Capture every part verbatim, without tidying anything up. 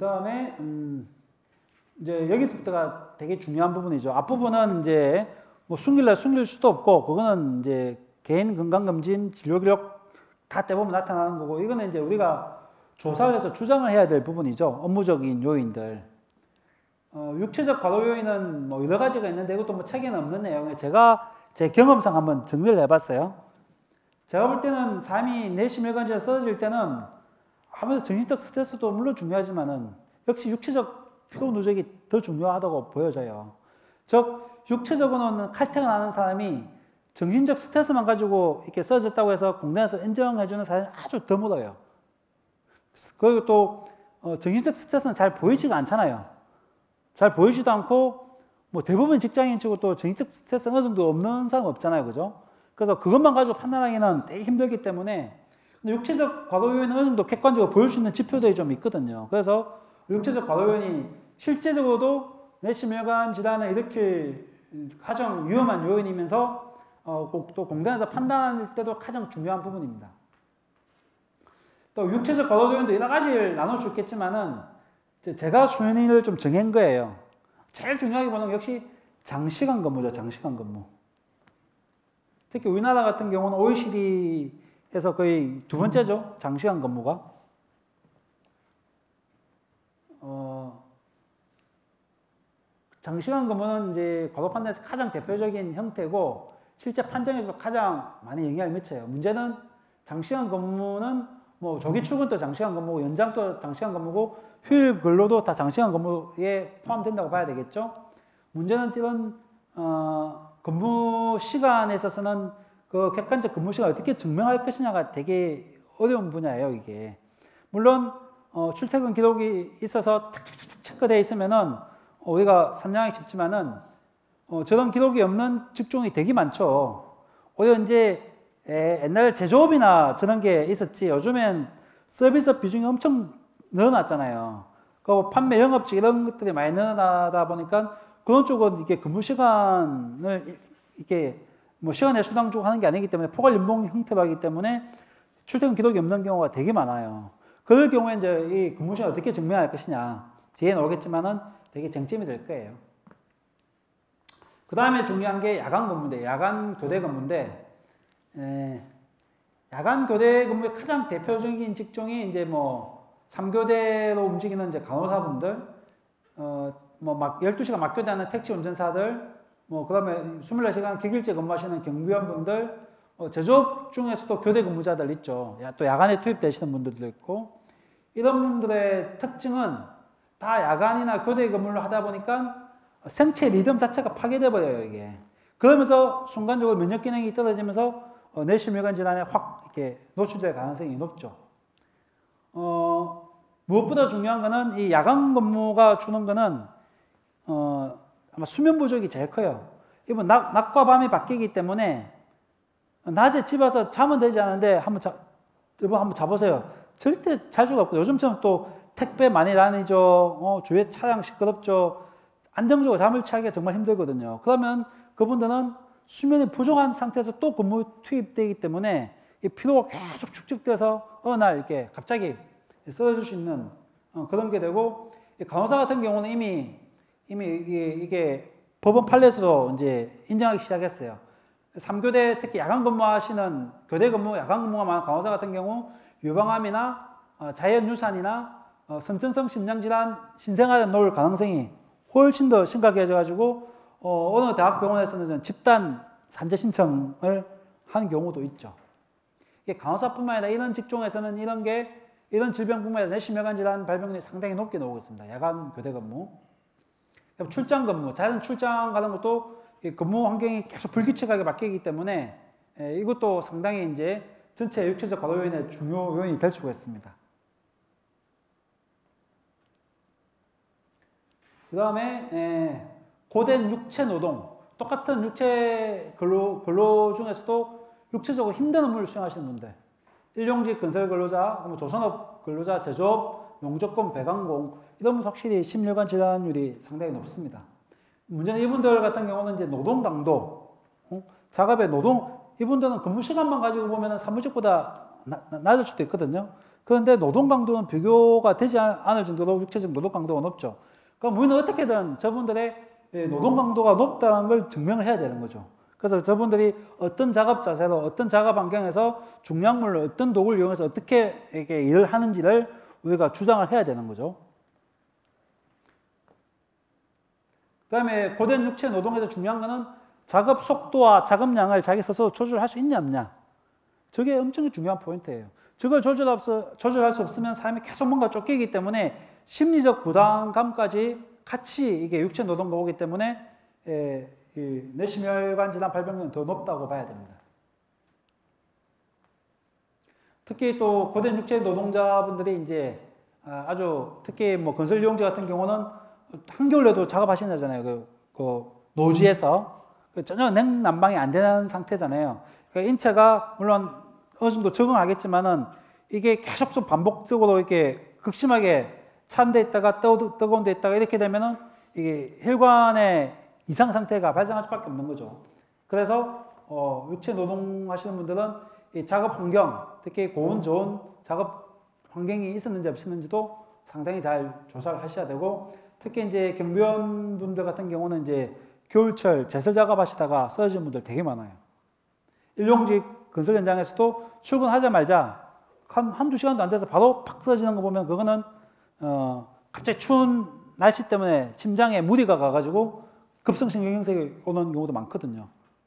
다음에 음, 이제 여기서부터가 되게 중요한 부분이죠. 앞부분은 이제 뭐 숨길래 숨길 수도 없고, 그거는 이제 개인 건강검진, 진료 기록 다 떼보면 나타나는 거고, 이거는 이제 우리가 조사를 해서 주장을 해야 될 부분이죠. 업무적인 요인들. 어, 육체적 과도 요인은 뭐 여러 가지가 있는데 이것도 뭐 책에는 없는 내용에 제가 제 경험상 한번 정리를 해봤어요. 제가 볼 때는 삶이 내시밀관지가 써질 때는 아무래도 정신적 스트레스도 물론 중요하지만은 역시 육체적 피로 누적이 더 중요하다고 보여져요. 즉 육체적으로는 칼퇴가 나는 사람이 정신적 스트레스만 가지고 이렇게 써졌다고 해서 공단에서 인정해주는 사람이 아주 드물어요. 그리고 또 어, 정신적 스트레스는 잘 보이지가 않잖아요. 잘 보이지도 않고 뭐 대부분 직장인 치고 또 정신적 스트레스 어느 정도 없는 사람 없잖아요, 그죠? 그래서 그것만 가지고 판단하기는 되게 힘들기 때문에, 근데 육체적 과도 요인은 어느 정도 객관적으로 보일 수 있는 지표들이 좀 있거든요. 그래서 육체적 과도 요인이 실제적으로도 내시밀관 질환을 일으킬 가장 위험한 요인이면서 어, 또 공단에서 판단할 때도 가장 중요한 부분입니다. 또 육체적 과도 요인도 여러 가지를 나눌 수 있겠지만은 제가 순위를 좀 정한 거예요. 제일 중요하게 보는 건 역시 장시간 근무죠. 장시간 근무. 특히 우리나라 같은 경우는 오이시디에서 거의 두 번째죠. 장시간 근무가. 어, 장시간 근무는 이제 과도 판단에서 가장 대표적인 형태고 실제 판정에서도 가장 많이 영향을 미쳐요. 문제는 장시간 근무는 뭐 조기 출근도 장시간 근무고 연장도 장시간 근무고 휴일 근로도 다 장시간 근무에 포함된다고 봐야 되겠죠. 문제는 이런 어, 근무 시간에 있어서는 그 객관적 근무 시간을 어떻게 증명할 것이냐가 되게 어려운 분야예요, 이게. 물론 어, 출퇴근 기록이 있어서 탁탁탁 체크되어 있으면은 우리가 선량하기 쉽지만은 어, 저런 기록이 없는 직종이 되게 많죠. 오히려 이제 에, 옛날 제조업이나 저런 게 있었지 요즘엔 서비스 비중이 엄청 늘어났잖아요. 그 판매 영업직 이런 것들이 많이 늘어나다 보니까 그런 쪽은 이게 근무 시간을 이렇게 뭐 시간의 수당 주고 하는 게 아니기 때문에 포괄 연봉 형태로 하기 때문에 출퇴근 기록이 없는 경우가 되게 많아요. 그럴 경우에 이제 이 근무 시간을 어떻게 증명할 것이냐 뒤에 나오겠지만은 되게 쟁점이 될 거예요. 그 다음에 중요한 게 야간 근무인데, 야간 교대 근무인데, 에, 야간 교대 근무의 가장 대표적인 직종이 이제 뭐 삼 교대로 움직이는 이제 간호사분들, 어, 뭐 막 열두 시간 막교대하는 택시 운전사들, 뭐 그다음에 이십사 시간 격일제 근무하시는 경비원분들, 어, 제조업 중에서도 교대 근무자들 있죠. 야, 또 야간에 투입되시는 분들도 있고, 이런 분들의 특징은 다 야간이나 교대 근무를 하다 보니까 생체 리듬 자체가 파괴돼 버려요, 이게. 그러면서 순간적으로 면역 기능이 떨어지면서 어, 내시밀관 질환에 확 이렇게 노출될 가능성이 높죠. 어, 무엇보다 중요한 거는 이 야간 근무가 주는 거는 어, 아마 수면 부족이 제일 커요. 이번 낮, 낮과 밤이 바뀌기 때문에 낮에 집 와서 자면 되지 않은데 한번 자, 여러분 한번 자보세요. 절대 잘 수가 없고 요즘처럼 또 택배 많이 다니죠. 어, 주위에 차량 시끄럽죠. 안정적으로 잠을 취하기가 정말 힘들거든요. 그러면 그분들은 수면이 부족한 상태에서 또 근무 투입되기 때문에 이 피로가 계속 축적돼서 어느 날 이렇게 갑자기 쓰러질 수 있는 어, 그런 게 되고, 간호사 같은 경우는 이미 이미 이게, 이게 법원 판례에서도 이제 인정하기 시작했어요. 삼 교대 특히 야간 근무하시는 교대 근무, 야간 근무가 많은 간호사 같은 경우 유방암이나 어, 자연유산이나 어, 선천성 심장질환, 신생아에 놓을 가능성이 훨씬 더 심각해져 가지고 어, 어느 대학병원에서는 집단 산재 신청을 한 경우도 있죠. 이게 간호사뿐만 아니라 이런 직종에서는 이런 게 이런 질병뿐만 아니라 내시밀관 질환 발병률이 상당히 높게 나오고 있습니다. 야간 교대 근무. 출장 근무, 자연 출장 가는 것도 근무 환경이 계속 불규칙하게 바뀌기 때문에 이것도 상당히 이제 전체 육체적 과도 요인의 중요 요인이 될 수가 있습니다. 그 다음에 고된 육체 노동, 똑같은 육체 근로, 근로 중에서도 육체적으로 힘든 업무를 수행하시는 분들, 일용직 건설 근로자, 조선업 근로자, 제조업, 용접공, 배관공 이런 분 확실히 심혈관 질환율이 상당히 높습니다. 문제는 이분들 같은 경우는 이제 노동 강도, 어? 작업의 노동, 이분들은 근무 시간만 가지고 보면 사무직보다 낮을 수도 있거든요. 그런데 노동 강도는 비교가 되지 않을 정도로 육체적 노동 강도가 높죠. 그럼 우리는 어떻게든 저분들의 노동 강도가 높다는 걸 증명을 해야 되는 거죠. 그래서 저분들이 어떤 작업 자세로, 어떤 작업 환경에서 중량물을 어떤 도구를 이용해서 어떻게 이렇게 일을 하는지를 우리가 주장을 해야 되는 거죠. 그 다음에 고된 육체 노동에서 중요한 거는 작업 속도와 작업량을 자기 스스로 조절할 수 있냐 없냐. 저게 엄청 중요한 포인트예요. 저걸 조절할 수, 조절할 수 없으면 삶이 계속 뭔가 쫓기기 때문에 심리적 부담감까지 같이 이게 육체 노동과 오기 때문에 에, 이 뇌심혈관 질환 발병률은 더 높다고 봐야 됩니다. 특히 또 고된 육체 노동자분들이 이제 아주 특히 뭐 건설 이용자 같은 경우는 한겨울에도 작업하신다잖아요. 그, 그 노지에서 전혀 냉난방이 안 되는 상태잖아요. 그러니까 인체가 물론 어느 정도 적응하겠지만은 이게 계속 좀 반복적으로 이렇게 극심하게 찬 데 있다가 뜨, 뜨거운 데 있다가 이렇게 되면은 이게 혈관의 이상 상태가 발생할 수밖에 없는 거죠. 그래서 어, 육체 노동 하시는 분들은 이 작업 환경, 특히 고온 좋은 작업 환경이 있었는지 없었는지도 상당히 잘 조사를 하셔야 되고, 특히 이제 경비원분들 같은 경우는 이제 겨울철 제설 작업하시다가 쓰러진 분들 되게 많아요. 일용직 건설 현장에서도 출근하자마자 한, 한두 시간도 안 돼서 바로 팍 쓰러지는 거 보면 그거는 어, 갑자기 추운 날씨 때문에 심장에 무리가 가가지고 급성심경색이 오는 경우도 많거든요.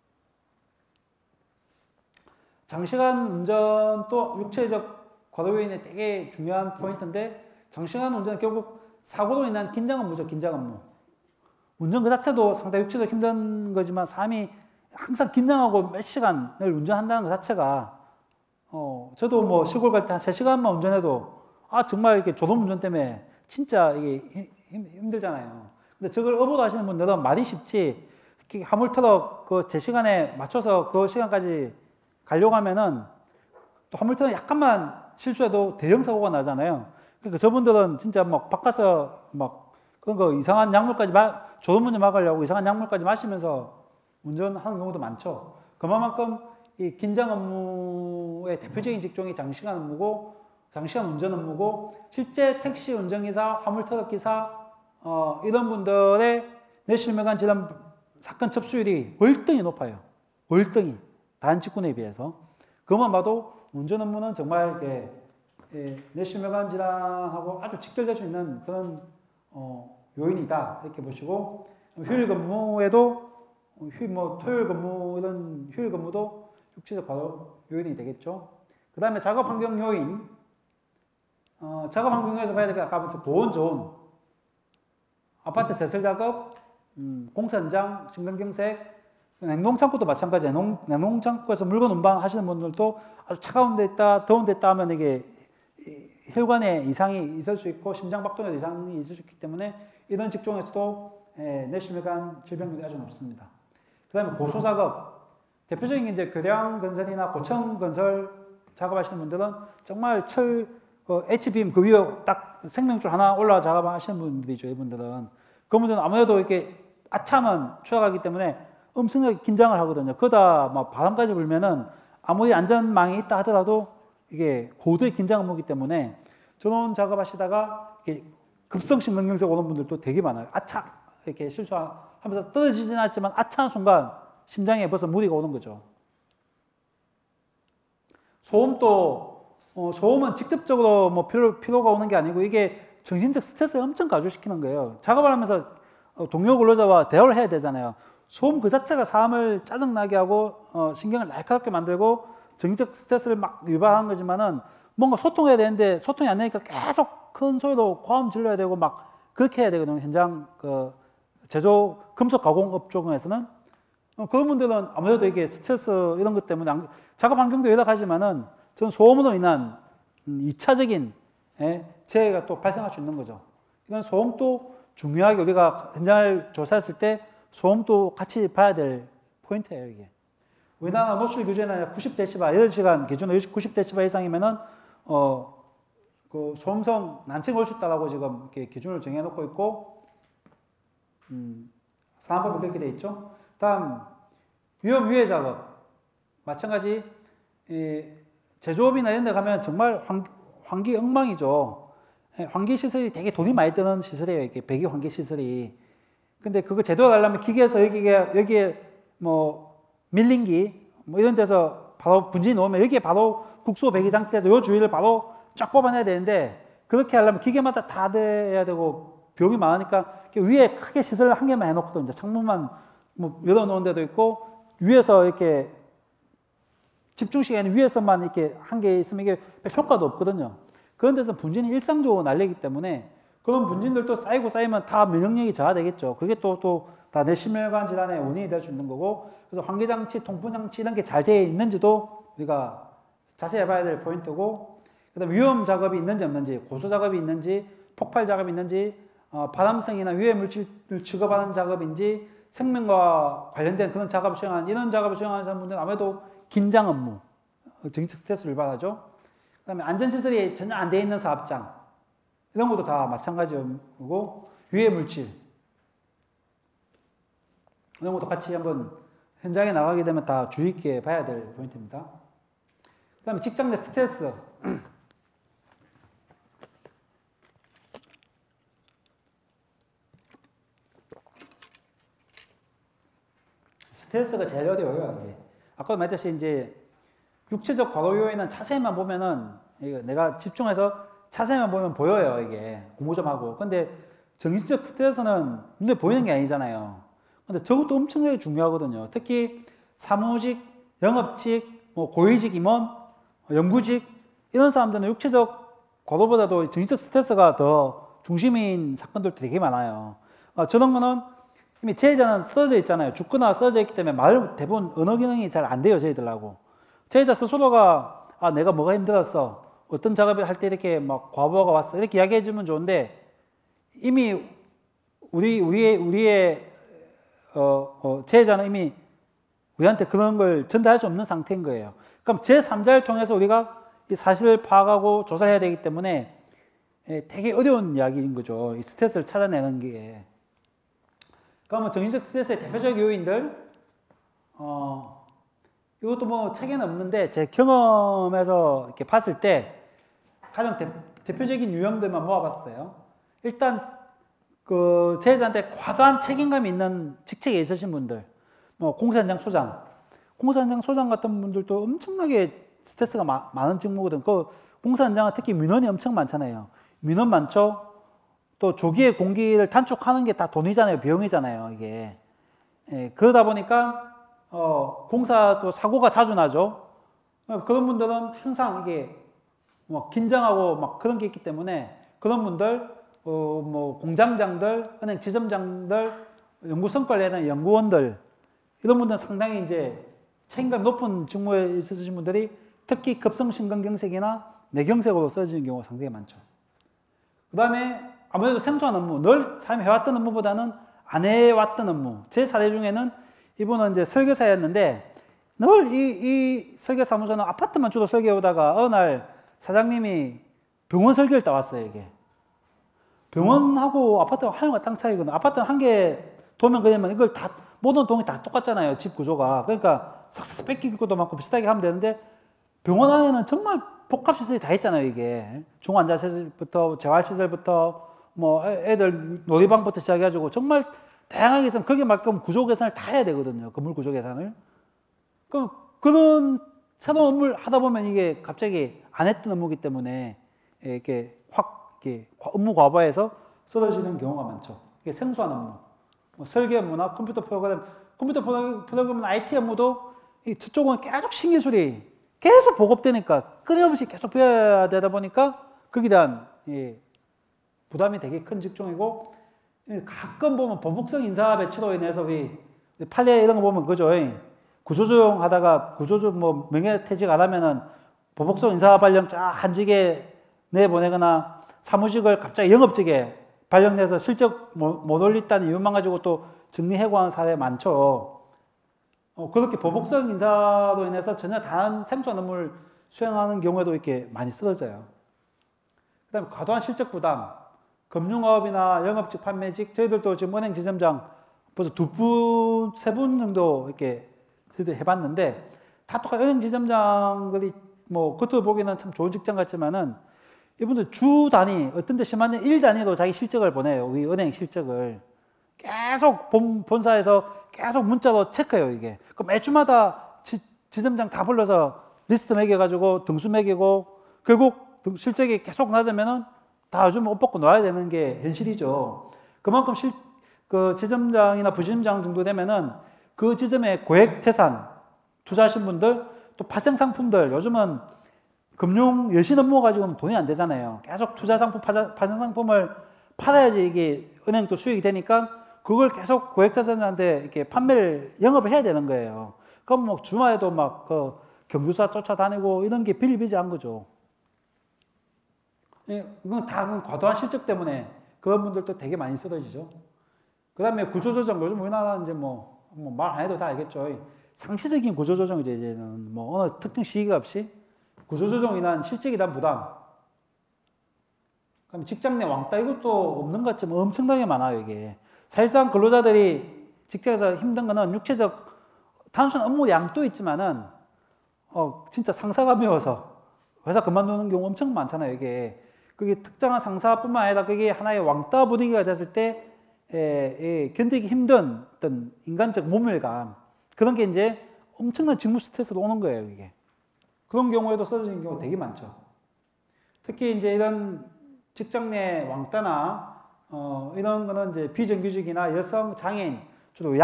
장시간 운전도 육체적 과도 요인의 되게 중요한 포인트인데, 장시간 운전은 결국 사고로 인한 긴장 업무죠. 긴장 업무. 운전 그 자체도 상당히 육체적 힘든 거지만 사람이 항상 긴장하고 몇 시간을 운전한다는 것 자체가 어, 저도 뭐 시골 갈 때 한 세 시간만 운전해도 아 정말 이렇게 졸음운전 때문에 진짜 이게 힘, 힘들잖아요. 근데 저걸 업으로 하시는 분들은 말이 쉽지, 특히 화물트럭 그 제 시간에 맞춰서 그 시간까지 가려고 하면은 또 화물트럭 약간만 실수해도 대형 사고가 나잖아요. 그러니까 저분들은 진짜 막 바꿔서 막 그런 거 이상한 약물까지 마, 졸음운전 막으려고 이상한 약물까지 마시면서 운전하는 경우도 많죠. 그만큼 이 긴장 업무의 대표적인 직종이 장시간 업무고, 장시간 운전 업무고, 실제 택시 운전기사, 화물트럭 기사 어, 이런 분들의 뇌실명관 질환 사건 접수율이 월등히 높아요. 월등히 다른 직군에 비해서. 그것만 봐도 운전 업무는 정말 이렇게 예, 뇌실명관 질환하고 아주 직결될 수 있는 그런 어, 요인이다 이렇게 보시고, 휴일 근무에도 휴, 뭐 토요일 근무 이런 휴일 근무도 육체적 과도 요인이 되겠죠. 그 다음에 작업 환경 요인, 어, 작업 환경에서 봐야 될 게 아까 보온 좋은 아파트 제설 작업, 음, 공사 현장, 신경경색, 냉동창고도 마찬가지예요. 냉동, 냉동창고에서 물건 운반하시는 분들도 아주 차가운 데 있다, 더운 데 있다 하면 이게 혈관에 이상이 있을 수 있고 심장박동에 이상이 있을 수 있기 때문에 이런 직종에서도 예, 뇌심혈관 질병률이 아주 높습니다. 그 다음에 고소작업, 대표적인 이제 교량 건설이나 고청 건설 작업하시는 분들은 정말 철, 그 H빔 그 위에 딱 생명줄 하나 올라 작업하시는 분들이죠. 이분들은. 그분들은 아무래도 이렇게 아참은 추락하기 때문에 엄청나게 긴장을 하거든요. 그러다 막 바람까지 불면은 아무리 안전망이 있다 하더라도 이게 고도의 긴장 업무이기 때문에 전원 작업하시다가 이렇게 급성심근경색 오는 분들도 되게 많아요. 아차! 이렇게 실수하면서 떨어지진 않지만 아차한 순간 심장에 벌써 무리가 오는 거죠. 소음도, 어, 소음은 직접적으로 뭐 피로, 피로가 오는 게 아니고 이게 정신적 스트레스를 엄청 가중시키는 거예요. 작업을 하면서 동료 근로자와 대화를 해야 되잖아요. 소음 그 자체가 사람을 짜증나게 하고 어, 신경을 날카롭게 만들고 정신적 스트레스를 막 유발하는 거지만은 뭔가 소통해야 되는데 소통이 안 되니까 계속 큰 소리로 고함 질러야 되고 막 그렇게 해야 되거든요. 현장 그 제조 금속 가공업 쪽에서는 어, 그런 분들은 아무래도 이게 스트레스 이런 것 때문에 안, 작업 환경도 여러 가지만은 전 소음으로 인한 이 차적인 예, 재해가 또 발생할 수 있는 거죠. 이건 소음도 중요하게 우리가 현장을 조사했을 때 소음도 같이 봐야 될 포인트예요, 이게. 우리나라 노출 규제는 구십 데시벨, 여덟 시간 기준으로 구십 데시벨 이상이면은, 어, 그 소음성 난치가 올 수 있다라고 지금 이렇게 기준을 정해놓고 있고, 음, 사항법이 그렇게 돼 있죠. 다음, 위험 유해 작업. 마찬가지, 이 제조업이나 이런 데 가면 정말 환, 환기 엉망이죠. 예, 환기 시설이 되게 돈이 많이 드는 시설이에요. 이게 배기 환기 시설이. 근데 그거 제대로 하려면 기계에서 여기에, 여기에 뭐 밀링기 뭐 이런 데서 바로 분진이 놓으면 여기에 바로 국수 배기 장치에서 요 주위를 바로 쫙 뽑아내야 되는데 그렇게 하려면 기계마다 다 돼야 되고 비용이 많으니까 위에 크게 시설 한 개만 해놓고도 이제 창문만 뭐 열어놓은 데도 있고 위에서 이렇게 집중 시간이 위에서만 이렇게 한 개 있으면 이게 효과도 없거든요. 그런 데서 분진이 일상적으로 날리기 때문에 그런 분진들도 쌓이고 쌓이면 다 면역력이 저하되겠죠. 그게 또, 또 다 내심혈관 질환의 원인이 될 수 있는 거고 그래서 환기장치, 통풍장치 이런 게 잘 되어 있는지도 우리가 자세히 해봐야 될 포인트고 그 다음에 위험 작업이 있는지 없는지 고소 작업이 있는지 폭발 작업이 있는지 어, 발암성이나 유해 물질을 취급하는 작업인지 생명과 관련된 그런 작업을 수행하는 이런 작업을 수행하는 분들은 아무래도 긴장 업무, 정신적 스트레스를 유발하죠. 그 다음에 안전시설이 전혀 안 되어 있는 사업장 이런 것도 다 마찬가지고 유해 물질 이런 것도 같이 한번 현장에 나가게 되면 다 주의 있게 봐야 될 포인트입니다. 그 다음에 직장 내 스트레스 스트레스가 제일 어려워요. 이게. 아까 말했듯이 이제 육체적 과로 요인은 자세히만 보면은 이거 내가 집중해서 자세히만 보면 보여요. 이게 공부 좀 하고. 근데 정신적 스트레스는 눈에 보이는 게 아니잖아요. 근데 저것도 엄청나게 중요하거든요. 특히 사무직, 영업직, 뭐 고위직 임원, 연구직 이런 사람들은 육체적 과로보다도 정신적 스트레스가 더 중심인 사건들도 되게 많아요. 어, 저런 거는 이미 제자는 쓰러져 있잖아요. 죽거나 쓰러져 있기 때문에 말 대부분 언어 기능이 잘 안 돼요. 저희들하고. 제자 스스로가 아 내가 뭐가 힘들었어. 어떤 작업을 할 때 이렇게 막 과부하가 왔어. 이렇게 이야기해 주면 좋은데 이미 우리 우리의 우리의 어, 어 제자는 이미 우리한테 그런 걸 전달할 수 없는 상태인 거예요. 그럼 제삼자를 통해서 우리가 이 사실을 파악하고 조사해야 되기 때문에 되게 어려운 이야기인 거죠. 이 스트레스를 찾아내는 게. 그러면 정신적 스트레스의 대표적 요인들, 어, 이것도 뭐 책에는 없는데 제 경험에서 이렇게 봤을 때 가장 대, 대표적인 유형들만 모아봤어요. 일단 그 제자한테 과도한 책임감이 있는 직책에 있으신 분들, 뭐 공사현장 소장, 공사현장 소장 같은 분들도 엄청나게 스트레스가 마, 많은 직무거든. 그 공사현장은 특히 민원이 엄청 많잖아요. 민원 많죠. 또 조기에 공기를 단축하는 게 다 돈이잖아요. 비용이잖아요. 이게. 예, 그러다 보니까 어, 공사도 사고가 자주 나죠. 그런 분들은 항상 이게 뭐 긴장하고 막 그런 게 있기 때문에 그런 분들, 어, 뭐 공장장들, 은행 지점장들, 연구 성과를 내는 연구원들 이런 분들은 상당히 이제 책임감 높은 직무에 있으신 분들이 특히 급성심근경색이나 뇌경색으로 쓰여지는 경우가 상당히 많죠. 그 다음에 아무래도 생소한 업무, 늘 사람이 해왔던 업무보다는 안 해왔던 업무. 제 사례 중에는 이분은 이제 설계사였는데 늘 이, 이 설계사무소는 아파트만 주로 설계하다가 어느 날 사장님이 병원 설계를 따왔어요, 이게. 병원하고 아파트가 하늘과 땅 차이거든요. 아파트는 한 개 도면 그려면 이걸 다, 모든 동이 다 똑같잖아요, 집 구조가. 그러니까 싹싹 뺏길 것도 많고 비슷하게 하면 되는데 병원 안에는 정말 복합시설이 다 있잖아요, 이게. 중환자시설부터, 재활시설부터, 뭐 애들 놀이방부터 시작해가지고 정말 다양하게 있으면 거기에 맞게끔 구조 계산을 다 해야 되거든요. 건물 구조 계산을. 그럼 그런 새로운 업무를 하다 보면 이게 갑자기 안 했던 업무이기 때문에 이렇게 확 이렇게 업무 과부하에서 쓰러지는 경우가 많죠. 이게 생소한 업무, 뭐 설계 업무나 컴퓨터 프로그램, 컴퓨터 프로그램이나 아이티 업무도 이 저쪽은 계속 신기술이 계속 보급되니까 끊임없이 계속 배워야 되다 보니까 거기에 대한 예, 부담이 되게 큰 직종이고 가끔 보면 보복성 인사 배치로 인해서 우리 판례 이런 거 보면 그죠. 구조조정 하다가 구조조정 뭐 명예퇴직 안 하면은 보복성 인사 발령 쫙 한직에 내보내거나 사무직을 갑자기 영업직에 발령내서 실적 못 올렸다는 이유만 가지고 또 정리해고하는 사례 많죠. 어, 그렇게 보복성 인사로 인해서 전혀 다른 생소한 업무를 수행하는 경우에도 이렇게 많이 쓰러져요. 그 다음에 과도한 실적 부담. 금융업이나 영업직, 판매직, 저희들도 지금 은행 지점장 벌써 두 분, 세 분 정도 이렇게 해봤는데 다 똑같아요. 은행 지점장들이 뭐 겉으로 보기에는 참 좋은 직장 같지만은 이분들 주 단위, 어떤 데 심한 데 일 단위로 자기 실적을 보내요. 우리 은행 실적을. 계속 본, 본사에서 계속 문자로 체크해요, 이게. 그럼 매주마다 지, 지점장 다 불러서 리스트 매겨가지고 등수 매기고 결국 실적이 계속 낮으면은 다 요즘 옷 벗고 놔야 되는 게 현실이죠. 그만큼 실, 그 지점장이나 부지점장 정도 되면은 그 지점의 고액 재산 투자하신 분들, 또 파생 상품들, 요즘은 금융 여신 업무가 지금 돈이 안 되잖아요. 계속 투자 상품, 파생 상품을 팔아야지 이게 은행도 수익이 되니까 그걸 계속 고액 자산자한테 이렇게 판매를, 영업을 해야 되는 거예요. 그럼 뭐 주말에도 막 그 경주사 쫓아다니고 이런 게 비일비재한 거죠. 이건 다 과도한 실적 때문에 그런 분들도 되게 많이 쓰러지죠. 그 다음에 구조조정, 요즘 우리나라는 이제 뭐, 뭐 말 안 해도 다 알겠죠. 상시적인 구조조정이죠, 이제는. 뭐 어느 특정 시기가 없이 구조조정이 난 실적이 난 부담. 그럼 직장 내 왕따 이것도 없는 것 같지만 엄청나게 많아요, 이게. 사실상 근로자들이 직장에서 힘든 거는 육체적, 단순 업무 양도 있지만은, 어, 진짜 상사가 미워서 회사 그만두는 경우 엄청 많잖아요, 이게. 그게 특정한 상사뿐만 아니라 그게 하나의 왕따 분위기가 됐을 때, 에, 에, 견디기 힘든 어떤 인간적 모멸감. 그런 게 이제 엄청난 직무 스트레스로 오는 거예요, 이게. 그런 경우에도 쓰러지는 경우 되게 많죠. 특히 이제 이런 직장 내 왕따나, 어, 이런 거는 이제 비정규직이나 여성, 장애인, 주로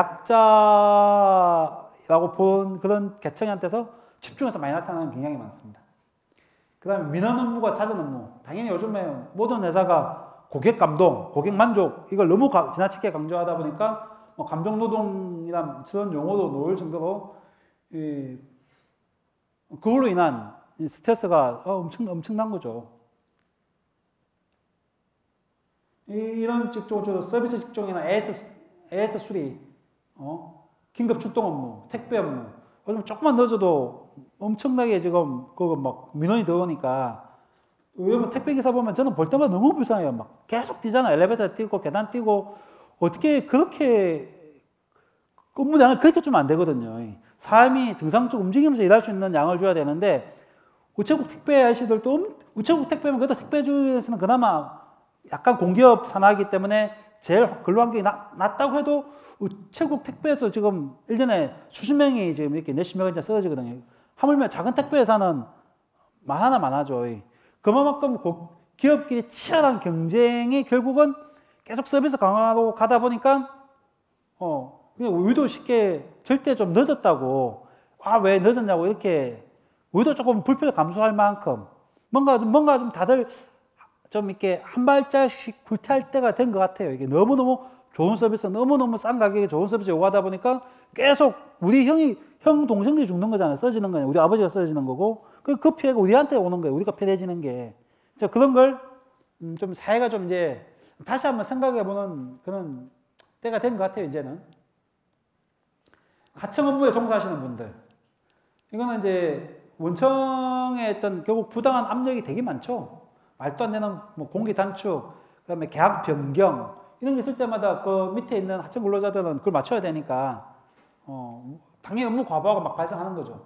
약자라고 본 그런 계층한테서 집중해서 많이 나타나는 경향이 많습니다. 그 다음에 민원 업무가 잦은 업무. 당연히 요즘에 모든 회사가 고객 감동, 고객 만족, 이걸 너무 가, 지나치게 강조하다 보니까 뭐 감정 노동이란 그런 용어도 놓을 정도로 이, 그걸로 인한 스트레스가 엄청, 엄청난 거죠. 이, 이런 직종, 서비스 직종이나 에이에스, 에이에스 수리, 어? 긴급 출동 업무, 택배 업무, 요즘 조금만 늦어도 엄청나게 지금 그거 막 민원이 들어오니까 여러분 택배 기사 보면 저는 볼 때마다 너무 불쌍해요. 막 계속 뛰잖아. 엘리베이터 뛰고 계단 뛰고 어떻게 그렇게 업무량을 그렇게 주면 안 되거든요. 사람이 정상적으로 움직이면서 일할 수 있는 양을 줘야 되는데 우체국 택배 아저씨들도 우체국 택배면 그래도 택배주에서는 그나마 약간 공기업 산하이기 때문에 제일 근로환경이 낮다고 해도 우체국 택배에서 지금 일 년에 수십 명이 지금 이렇게 몇십 명이 쓰러지거든요. 하물며 작은 택배 회사는 많아나 많아죠. 그만큼 기업끼리 치열한 경쟁이 결국은 계속 서비스 강화로 가다 보니까 어 그냥 우리도 쉽게 절대 좀 늦었다고 아 왜 늦었냐고 이렇게 우리도 조금 불편을 감수할 만큼 뭔가 좀 뭔가 좀 다들 좀 이렇게 한 발짝씩 불탈 때가 된 것 같아요. 이게 너무너무 좋은 서비스, 너무너무 싼 가격에 좋은 서비스 요구하다 보니까 계속 우리 형이, 형, 동생들이 죽는 거잖아요. 써지는 거예요. 우리 아버지가 써지는 거고. 그, 그 피해가 우리한테 오는 거예요. 우리가 편해지는 게. 자, 그런 걸, 음, 좀 사회가 좀 이제 다시 한번 생각해보는 그런 때가 된 것 같아요, 이제는. 하청 업무에 종사하시는 분들. 이거는 이제 원청의 어떤 결국 부당한 압력이 되게 많죠. 말도 안 되는 뭐 공기 단축, 그 다음에 계약 변경, 이런 게 있을 때마다 그 밑에 있는 하청 근로자들은 그걸 맞춰야 되니까, 어, 당연히 업무 과부하가 막 발생하는 거죠.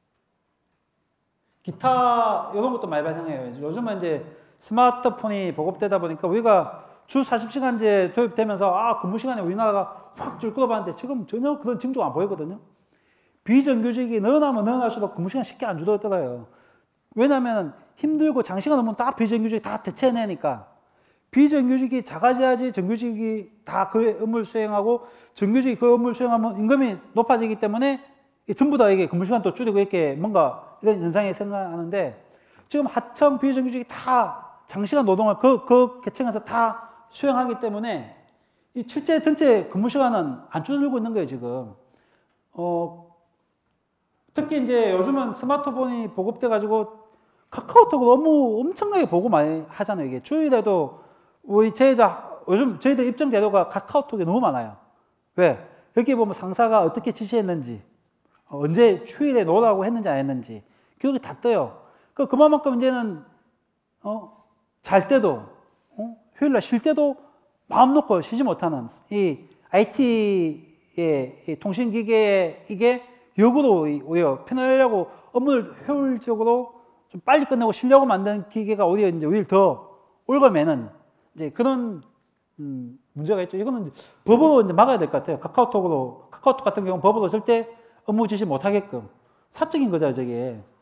기타, 이런 것도 많이 발생해요. 요즘은 이제 스마트폰이 보급되다 보니까 우리가 주 사십 시간제 도입되면서, 아, 근무 시간에 우리나라가 확 줄 거 봤는데 지금 전혀 그런 징조가 안 보이거든요. 비정규직이 늘어나면 늘어날수록 근무 시간 쉽게 안 줄어들어요. 왜냐하면 힘들고 장시간 업무는 다 비정규직이 다 대체해내니까. 비정규직이 작아져야지 정규직이 다 그 업무를 수행하고 정규직이 그 업무를 수행하면 임금이 높아지기 때문에 전부 다 이게 근무 시간도 줄이고 이렇게 뭔가 이런 현상이 생겨나는데 지금 하청 비정규직이 다 장시간 노동을 그, 그 계층에서 다 수행하기 때문에 이 실제 전체 근무 시간은 안 줄어들고 있는 거예요, 지금. 어, 특히 이제 요즘은 스마트폰이 보급돼가지고 카카오톡으로 업무 엄청나게 보고 많이 하잖아요, 이게. 주일에도 우리 제자, 요즘 저희들 입점 제도가 카카오톡이 너무 많아요. 왜? 여기 보면 상사가 어떻게 지시했는지, 언제 휴일에 노라고 했는지 안 했는지, 기록이 다 떠요. 그, 그만큼 이제는, 어, 잘 때도, 어? 휴일날 쉴 때도 마음 놓고 쉬지 못하는 이 아이티의 이 통신기계에 이게 역으로 오히려 편하려고 업무를 효율적으로 좀 빨리 끝내고 쉬려고 만든 기계가 오히려 이제 우리를 더 올거매는 이제 그런 음, 문제가 있죠. 이거는 이제 법으로 이제 막아야 될 것 같아요. 카카오톡으로, 카카오톡 같은 경우는 법으로 절대 업무 지시 못하게끔 사적인 거잖아요, 저게.